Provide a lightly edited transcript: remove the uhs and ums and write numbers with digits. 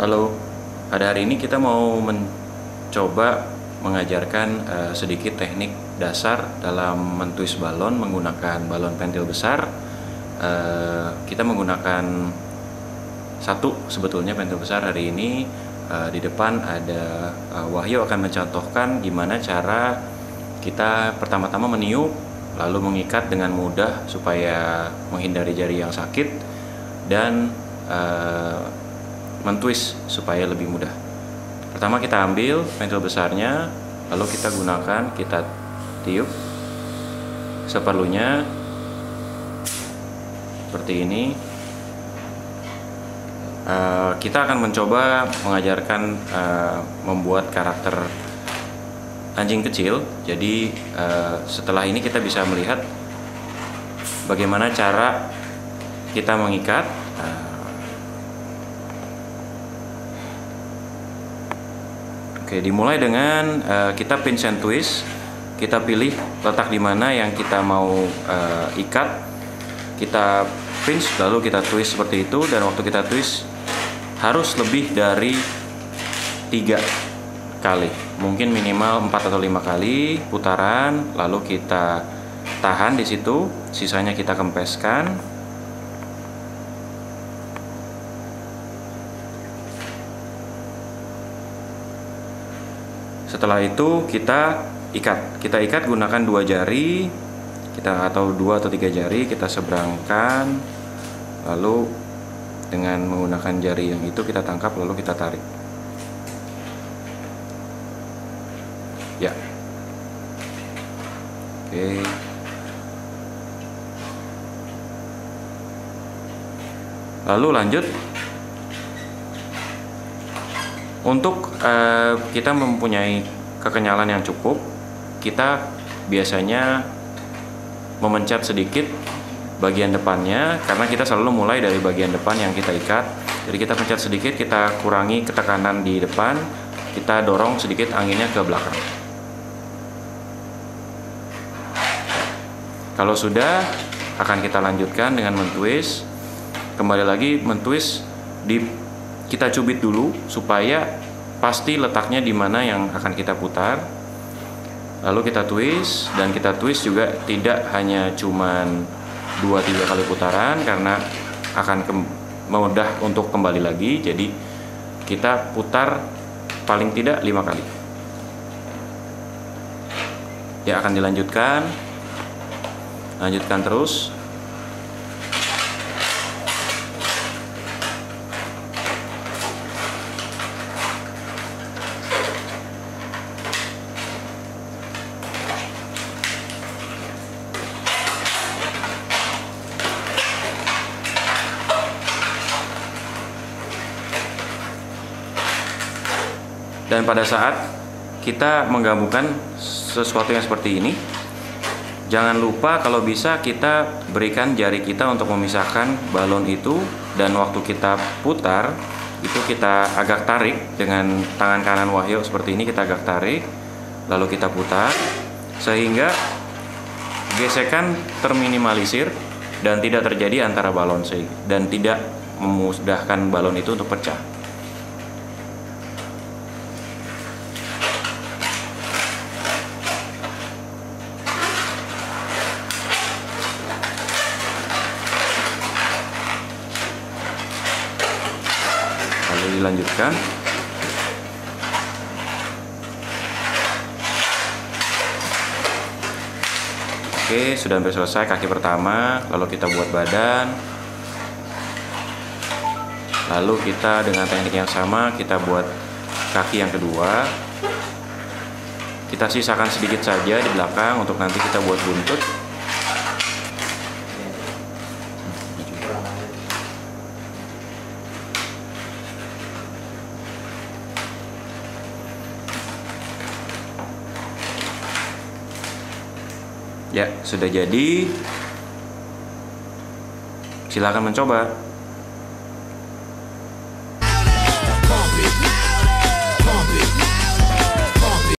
Halo, pada hari ini kita mau mencoba mengajarkan sedikit teknik dasar dalam mentwist balon menggunakan balon pentil besar. Kita menggunakan satu sebetulnya pentil besar hari ini. Di depan ada Wahyu akan mencontohkan gimana cara kita pertama-tama meniup, lalu mengikat dengan mudah supaya menghindari jari yang sakit, dan mentwist supaya lebih mudah. Pertama kita ambil pentil besarnya, lalu kita gunakan, kita tiup seperlunya seperti ini. Kita akan mencoba mengajarkan membuat karakter anjing kecil. Jadi setelah ini kita bisa melihat bagaimana cara kita mengikat. Oke, dimulai dengan kita pinch and twist. Kita pilih letak di mana yang kita mau ikat. Kita pinch lalu kita twist seperti itu, dan waktu kita twist harus lebih dari 3 kali, mungkin minimal 4 atau 5 kali putaran. Lalu kita tahan di situ, sisanya kita kempeskan. Setelah itu kita ikat gunakan 2 jari, atau 2 atau 3 jari kita seberangkan, lalu dengan menggunakan jari yang itu kita tangkap lalu kita tarik. Ya, oke. Lalu lanjut. Untuk kita mempunyai kekenyalan yang cukup, kita biasanya memencet sedikit bagian depannya, karena kita selalu mulai dari bagian depan yang kita ikat. Jadi kita pencet sedikit, kita kurangi ketekanan di depan, kita dorong sedikit anginnya ke belakang. Kalau sudah, akan kita lanjutkan dengan mentwist. Kembali lagi mentwist, kita cubit dulu supaya pasti letaknya di mana yang akan kita putar. Lalu kita twist, dan kita twist juga tidak hanya cuman 2-3 kali putaran, karena akan mudah untuk kembali lagi. Jadi kita putar paling tidak 5 kali. Ya, akan dilanjutkan. Lanjutkan terus. Dan pada saat kita menggabungkan sesuatu yang seperti ini, jangan lupa kalau bisa kita berikan jari kita untuk memisahkan balon itu, dan waktu kita putar itu kita agak tarik dengan tangan kanan Wahyu seperti ini, kita agak tarik lalu kita putar sehingga gesekan terminimalisir dan tidak terjadi antara balon dan tidak memudahkan balon itu untuk pecah. Dilanjutkan. Oke, sudah hampir selesai kaki pertama. Lalu kita buat badan. Lalu kita dengan teknik yang sama kita buat kaki yang kedua. Kita sisakan sedikit saja di belakang untuk nanti kita buat buntut. Ya, sudah jadi. Silakan mencoba.